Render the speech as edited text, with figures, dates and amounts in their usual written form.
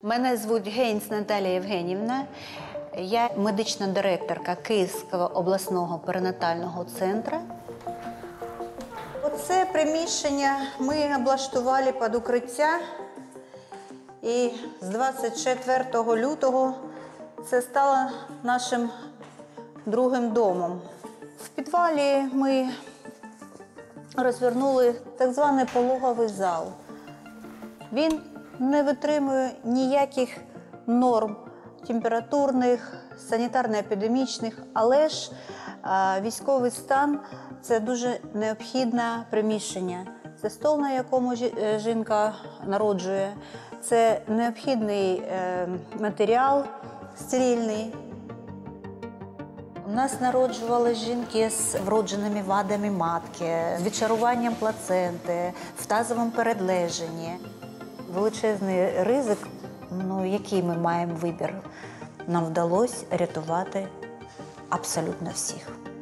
Мене звуть Гейнц Наталія Євгенівна. Я медична директорка Київського обласного перинатального центру. Оце приміщення ми облаштували під укриття. І з 24 лютого це стало нашим другим домом. В підвалі ми розвернули так званий пологовий зал. Він не витримує ніяких норм температурних, санітарно-епідемічних, але ж військовий стан – це дуже необхідне приміщення. Це стол, на якому жінка народжує, це необхідний матеріал стерильний. У нас народжували жінки з вродженими вадами матки, з відшаруванням плаценти, в тазовому передлеженні. Величезний ризик, який ми маємо вибір, нам вдалося рятувати абсолютно всіх.